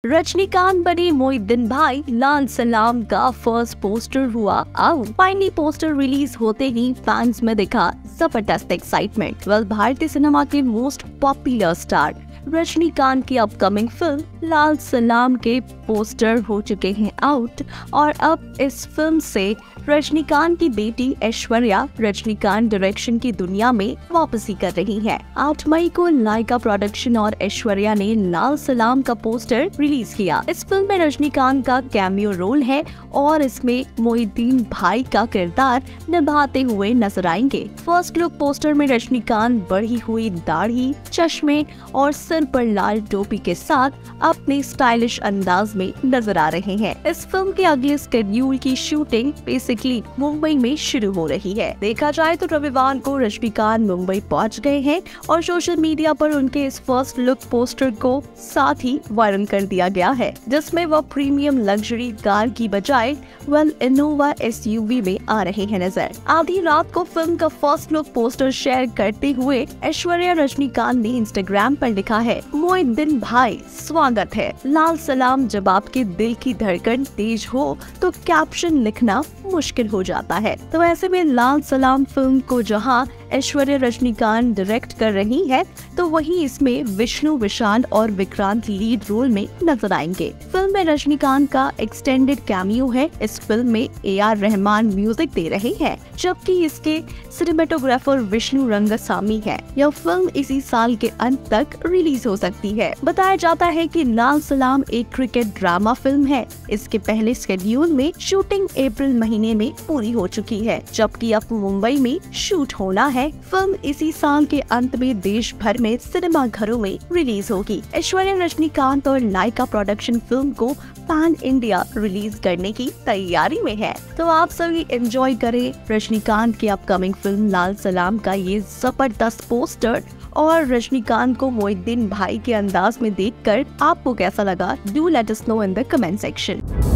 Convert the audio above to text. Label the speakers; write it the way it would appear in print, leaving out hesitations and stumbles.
Speaker 1: रजनीकांत बने मोहिउद्दीन भाई, लाल सलाम का फर्स्ट पोस्टर हुआ आउट। फाइनली पोस्टर रिलीज होते ही फैंस में दिखा जबरदस्त एक्साइटमेंट। भारतीय सिनेमा के मोस्ट पॉपुलर स्टार रजनीकांत की अपकमिंग फिल्म लाल सलाम के पोस्टर हो चुके हैं आउट और अब इस फिल्म से रजनीकांत की बेटी ऐश्वर्या रजनीकांत डायरेक्शन की दुनिया में वापसी कर रही है। 8 मई को लाइका प्रोडक्शन और ऐश्वर्या ने लाल सलाम का पोस्टर रिलीज किया। इस फिल्म में रजनीकांत का कैमियो रोल है और इसमें मोहिउद्दीन भाई का किरदार निभाते हुए नजर आएंगे। फर्स्ट लुक पोस्टर में रजनीकांत बढ़ी हुई दाढ़ी, चश्मे और सिर पर लाल टोपी के साथ अपने स्टाइलिश अंदाज में नजर आ रहे हैं। इस फिल्म के अगले शेड्यूल की शूटिंग बेसिकली मुंबई में शुरू हो रही है। देखा जाए तो रविवार को रजनीकांत मुंबई पहुंच गए हैं और सोशल मीडिया पर उनके इस फर्स्ट लुक पोस्टर को साथ ही वायरल कर दिया गया है, जिसमें वह प्रीमियम लग्जरी कार की बजाय इनोवा SUV में आ रहे हैं नजर। आधी रात को फिल्म का फर्स्ट लुक पोस्टर शेयर करते हुए ऐश्वर्या रजनीकांत ने इंस्टाग्राम पर लिखा है, मोहिउद्दीन भाई स्वागत है। लाल सलाम जब आपके दिल की धड़कन तेज हो तो कैप्शन लिखना मुश्किल हो जाता है। तो ऐसे में लाल सलाम फिल्म को जहां ऐश्वर्या रजनीकांत डायरेक्ट कर रही है, तो वहीं इसमें विष्णु विशाल और विक्रांत लीड रोल में नजर आएंगे। फिल्म में रजनीकांत का एक्सटेंडेड कैमियो है। इस फिल्म में AR रहमान म्यूजिक दे रहे हैं, जबकि इसके सिनेमेटोग्राफर विष्णु रंगसामी है। यह फिल्म इसी साल के अंत तक रिलीज हो सकती है। बताया जाता है कि लाल सलाम एक क्रिकेट ड्रामा फिल्म है। इसके पहले शेड्यूल में शूटिंग अप्रैल महीने में पूरी हो चुकी है, जबकि अब मुंबई में शूट होना है। फिल्म इसी साल के अंत में देश भर में सिनेमा घरों में रिलीज होगी। ऐश्वर्या रजनीकांत और लाइका प्रोडक्शन फिल्म को पैन इंडिया रिलीज करने की तैयारी में है। तो आप सभी एंजॉय करें रजनीकांत की अपकमिंग फिल्म लाल सलाम का ये जबरदस्त पोस्टर और रजनीकांत को मोहिउद्दीन भाई के अंदाज में देखकर आपको कैसा लगा? Do let us know in the comment section.